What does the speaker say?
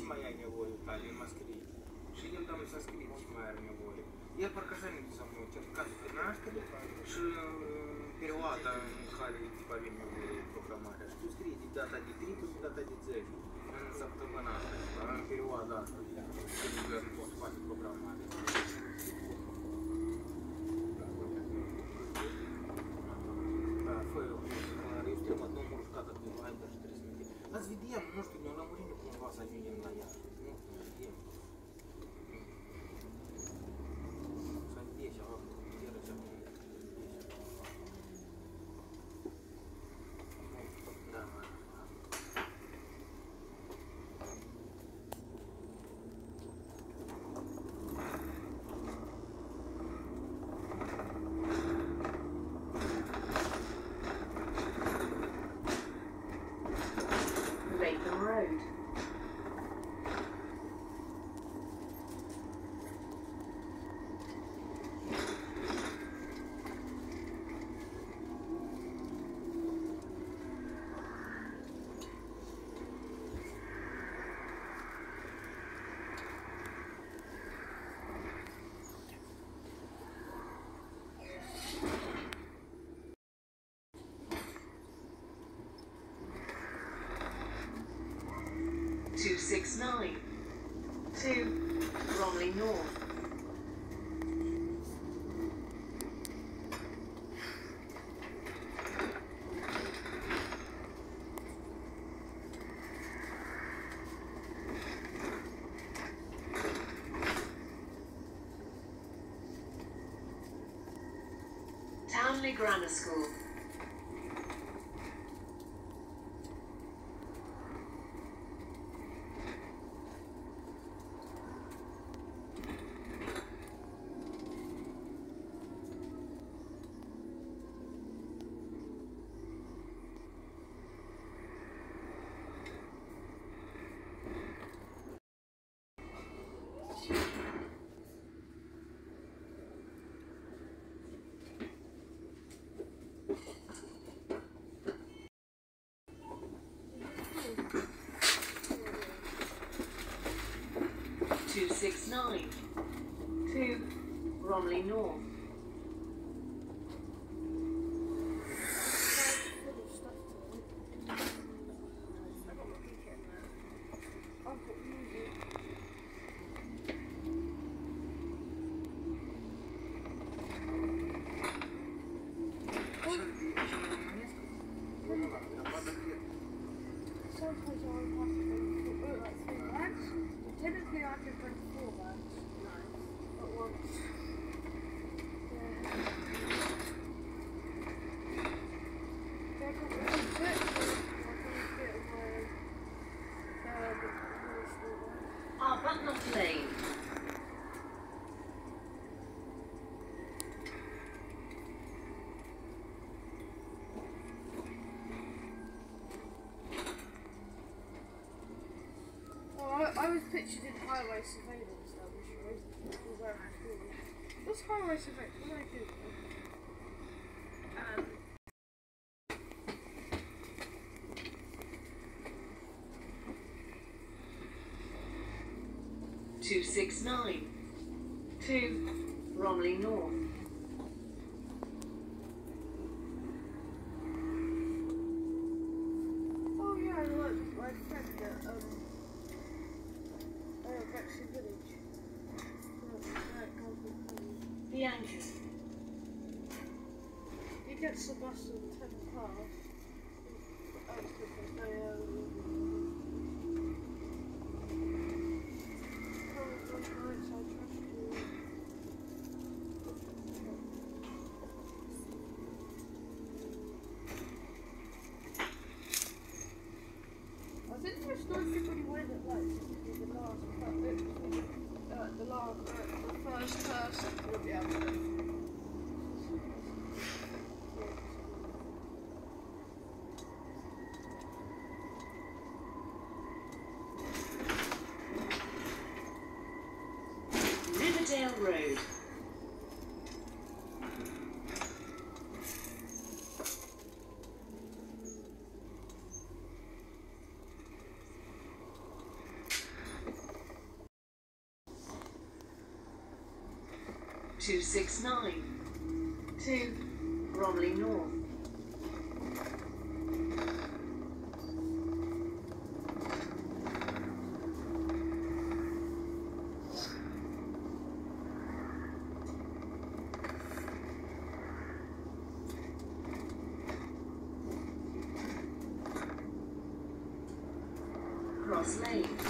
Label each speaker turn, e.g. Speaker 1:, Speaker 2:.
Speaker 1: моя неволя, Италия, Москве. Шидем там со скрипки моя неволя. Я паркашенник со мной, как наш перевода Михаил Типовин неволя программаре. Что скрипки дата ди 3, дата ди 9. Она заптована, перевода. Хватит программаре. Нас видим, может, не на уровне, но вас они не на я.
Speaker 2: Road. 269 to Bromley North. Townley Grammar School. Two 269 to Bromley North.
Speaker 3: Typically I could bring 4 bags at once.
Speaker 2: Arbuthnot Lane.
Speaker 3: I was pictured in highway surveillance down this road. Where I'm going. What's highway surveillance? What do I do?
Speaker 2: 269 to Bromley North.
Speaker 3: Oh yeah, look, my friend at Bexley Village.
Speaker 2: The Anchor.
Speaker 3: He gets the bus at 10 past. That's because they I think there's not everybody went at like the last the first person will be able to.
Speaker 2: Riverdale Road. 269. 2. Bromley North. Cross Lane.